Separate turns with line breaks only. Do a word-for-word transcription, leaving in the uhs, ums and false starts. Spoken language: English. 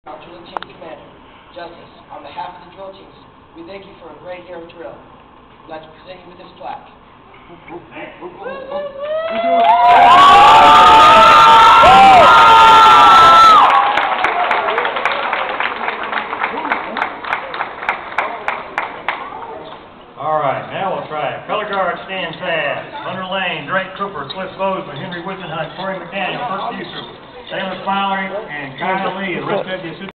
Our drill team commander, Justice, on behalf of the drill teams, we thank you for a great year of drill. We'd like to present you with this plaque.
All right, now we'll try it. Color guard, stand fast. Hunter Lane, Drake Cooper, Cliff Bozeman, Henry Whittenhunt, Corey McDaniel, First Buford, Taylor Fowler, and Kyle Lee, the rest of you.